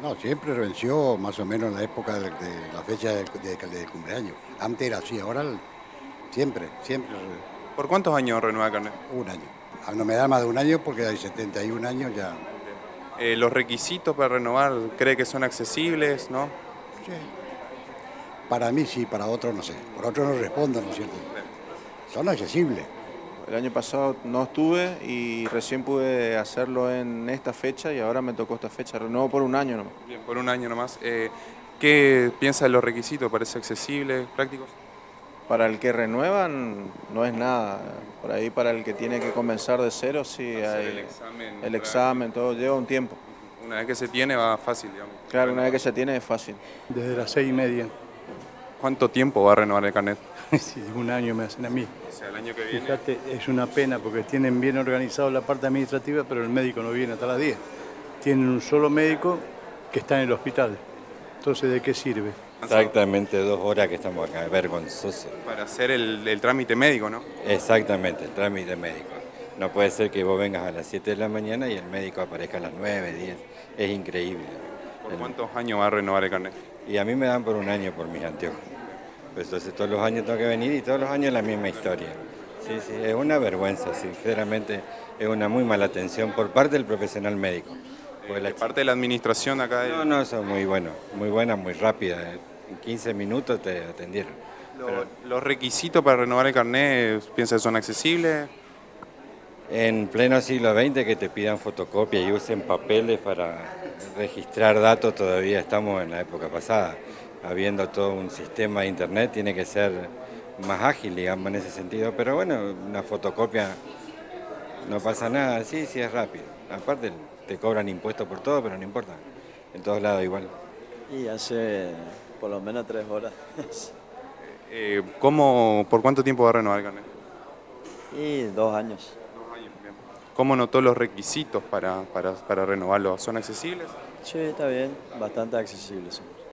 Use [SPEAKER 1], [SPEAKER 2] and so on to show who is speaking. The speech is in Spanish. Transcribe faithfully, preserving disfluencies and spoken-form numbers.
[SPEAKER 1] No, siempre venció más o menos en la época de, de la fecha de, de- de cumpleaños. Antes era así, ahora el- siempre, siempre
[SPEAKER 2] ¿Por cuántos años renueva el carnet?
[SPEAKER 1] un año. Ah, no me da más de un año porque hay setenta y un años ya.
[SPEAKER 2] Eh, ¿los requisitos para renovar cree que son accesibles, no?
[SPEAKER 1] Sí. Para mí sí, para otros no sé. Por otros no respondo, ¿no es cierto? Son accesibles.
[SPEAKER 3] El año pasado no estuve y recién pude hacerlo en esta fecha y ahora me tocó esta fecha. Renuevo por un año nomás.
[SPEAKER 2] Bien, por un año nomás. Eh, ¿qué piensa de los requisitos? ¿Parece accesibles, prácticos?
[SPEAKER 3] Para el que renuevan no es nada. Por ahí para el que tiene que comenzar de cero, sí,
[SPEAKER 2] Hacer
[SPEAKER 3] hay
[SPEAKER 2] el examen.
[SPEAKER 3] el examen, todo lleva un tiempo.
[SPEAKER 2] Una vez que se tiene va fácil, digamos.
[SPEAKER 3] Claro, una vez que se tiene es fácil.
[SPEAKER 4] Desde las seis y media.
[SPEAKER 2] ¿Cuánto tiempo va a renovar el carnet?
[SPEAKER 4] Sí, un año me hacen a mí.
[SPEAKER 2] O sea, el año que viene.
[SPEAKER 4] Fíjate, es una pena porque tienen bien organizado la parte administrativa, pero el médico no viene hasta las diez. Tienen un solo médico que está en el hospital. Entonces, ¿de qué sirve?
[SPEAKER 5] Exactamente dos horas que estamos acá, vergonzoso.
[SPEAKER 2] Para hacer el, el trámite médico, ¿no?
[SPEAKER 5] Exactamente, el trámite médico. No puede ser que vos vengas a las siete de la mañana y el médico aparezca a las nueve, diez. Es increíble.
[SPEAKER 2] ¿Por
[SPEAKER 5] El-
[SPEAKER 2] cuántos años va a renovar el carnet?
[SPEAKER 5] Y a mí me dan por un año por mis anteojos. Pues entonces todos los años tengo que venir y todos los años la misma historia. Sí, sí, es una vergüenza, sinceramente es una muy mala atención por parte del profesional médico. Porque
[SPEAKER 2] De
[SPEAKER 5] la
[SPEAKER 2] parte de la administración acá. de-
[SPEAKER 5] No, no, son muy buenos, muy buenas, muy rápidas. En quince minutos te atendieron.
[SPEAKER 2] Lo- ¿Los requisitos para renovar el carnet piensa que son accesibles?
[SPEAKER 5] En pleno siglo veinte que te pidan fotocopia y usen papeles para registrar datos, todavía estamos en la época pasada. Habiendo todo un sistema de internet, tiene que ser más ágil, digamos, en ese sentido. Pero bueno, una fotocopia no pasa nada, sí, sí es rápido. Aparte te cobran impuestos por todo, pero no importa. En todos lados igual.
[SPEAKER 6] Y hace por lo menos tres horas.
[SPEAKER 2] Eh, ¿cómo, ¿Por cuánto tiempo va a renovar el carnet?
[SPEAKER 6] Y dos años.
[SPEAKER 2] Dos años, bien. ¿Cómo notó los requisitos para, para, para renovarlo? ¿Son accesibles?
[SPEAKER 6] Sí, está bien, bastante accesible. Sí.